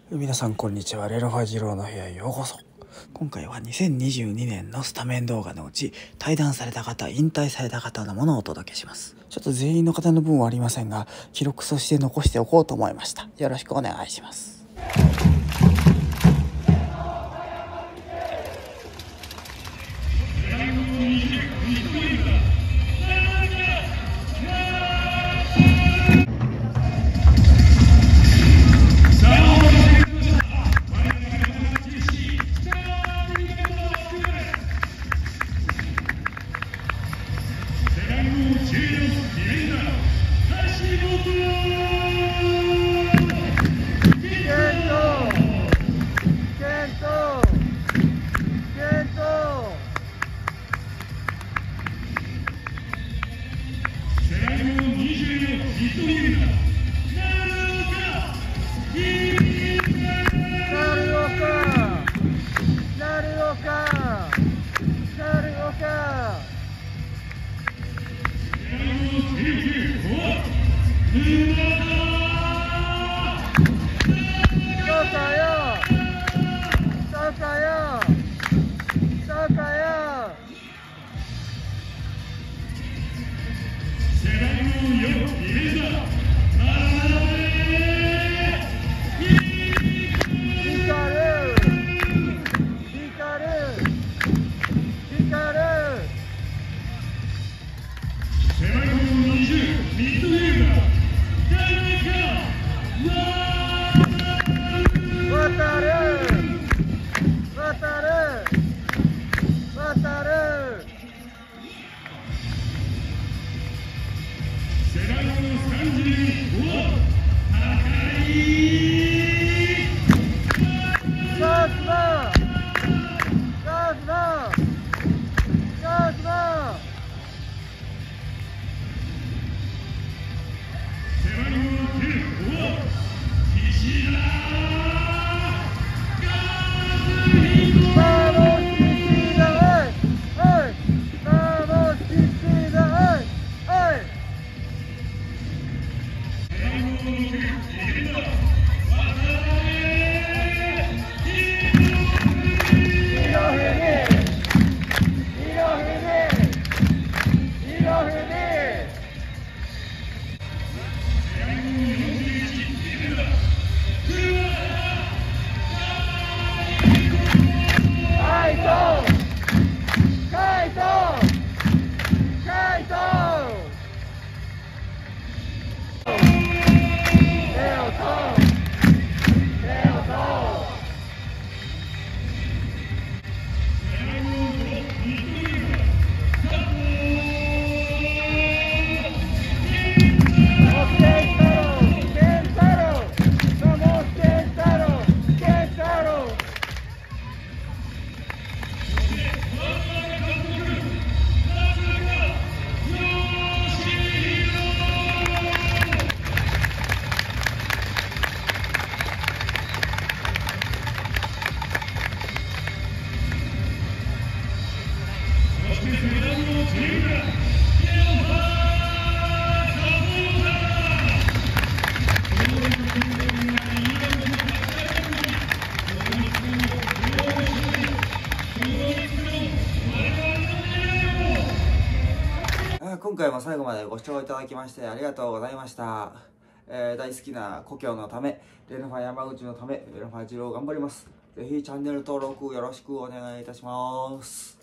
皆さんこんにちは。レロファジローの部屋へようこそ。今回は2022年のスタメン動画のうち退団された方、引退された方のものをお届けします。ちょっと全員の方の分はありませんが、記録として残しておこうと思いました。よろしくお願いします。今回も最後までご視聴いただきましてありがとうございました。大好きな故郷のため、レノファ山口のため、レノファ二郎頑張ります。ぜひチャンネル登録よろしくお願いいたします。